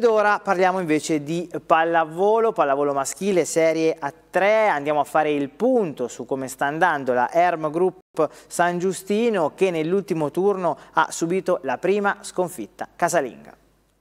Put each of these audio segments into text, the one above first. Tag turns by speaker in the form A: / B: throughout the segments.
A: Ora parliamo invece di pallavolo maschile serie A3, andiamo a fare il punto su come sta andando la Erm Group San Giustino che nell'ultimo turno ha subito la prima sconfitta casalinga.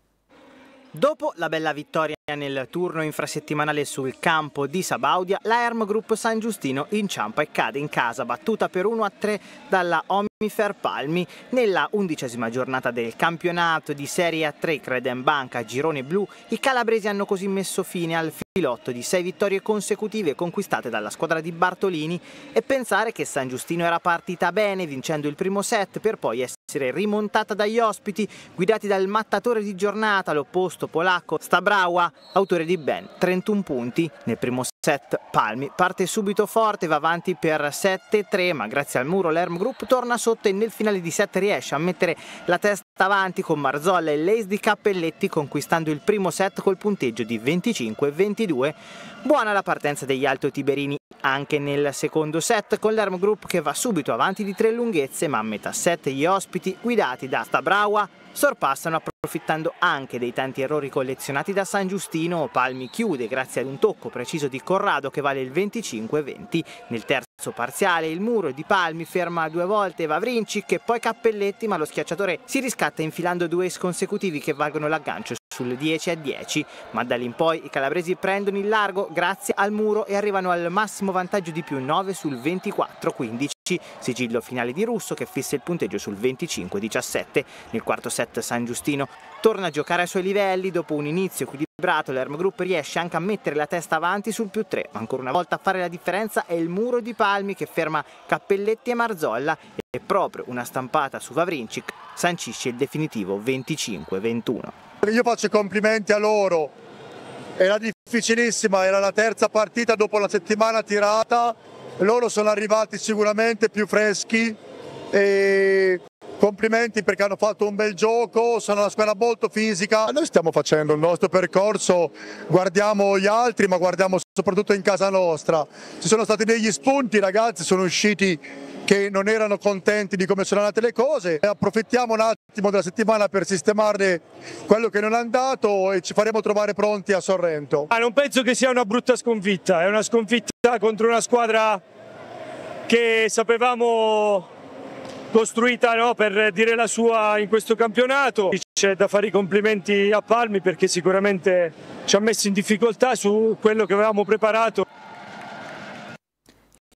A: Dopo la bella vittoria nel turno infrasettimanale sul campo di Sabaudia, la Erm Group San Giustino inciampa e cade in casa, battuta per 1-3 dalla Omnifer Palmi. Nella 11ª giornata del campionato di Serie A3 Credenbanca Girone Blu, i calabresi hanno così messo fine al filotto di 6 vittorie consecutive conquistate dalla squadra di Bartolini, e pensare che San Giustino era partita bene vincendo il primo set per poi essere rimontata dagli ospiti guidati dal mattatore di giornata, l'opposto polacco Stabrawa, autore di ben 31 punti. Nel primo set Palmi parte subito forte, va avanti per 7-3, ma grazie al muro l'Erm Group torna sotto e nel finale di set riesce a mettere la testa avanti con Marzolla e l'ace di Cappelletti, conquistando il primo set col punteggio di 25-22. Buona la partenza degli altotiberini anche nel secondo set, con l'Erm Group che va subito avanti di 3 lunghezze, ma a metà set gli ospiti guidati da Stabrawa sorpassano, approfittando anche dei tanti errori collezionati da San Giustino. Palmi chiude grazie ad un tocco preciso di Corrado che vale il 25-20. Nel terzo parziale il muro di Palmi ferma 2 volte Vavrincic e poi Cappelletti, ma lo schiacciatore si riscatta infilando 2 ace consecutivi che valgono l'aggancio sul 10-10, ma da lì in poi i calabresi prendono il largo grazie al muro e arrivano al massimo vantaggio di +9 sul 24-15, sigillo finale di Russo che fissa il punteggio sul 25-17. Nel quarto set San Giustino torna a giocare ai suoi livelli, dopo un inizio equilibrato l'Erm Group riesce anche a mettere la testa avanti sul +3, ma ancora una volta a fare la differenza è il muro di Palmi che ferma Cappelletti e Marzolla, e proprio una stampata su Vavrincic sancisce il definitivo 25-21.
B: Io faccio i complimenti a loro, era difficilissima, era la terza partita dopo la settimana tirata, loro sono arrivati sicuramente più freschi e complimenti perché hanno fatto un bel gioco, sono una squadra molto fisica. Noi stiamo facendo il nostro percorso, guardiamo gli altri ma guardiamo soprattutto in casa nostra. Ci sono stati degli spunti, i ragazzi sono usciti che non erano contenti di come sono andate le cose, e approfittiamo un attimo della settimana per sistemare quello che non è andato e ci faremo trovare pronti a Sorrento.
C: Non penso che sia una brutta sconfitta, è una sconfitta contro una squadra che sapevamo costruita, no, per dire la sua in questo campionato. C'è da fare i complimenti a Palmi perché sicuramente ci ha messo in difficoltà su quello che avevamo preparato.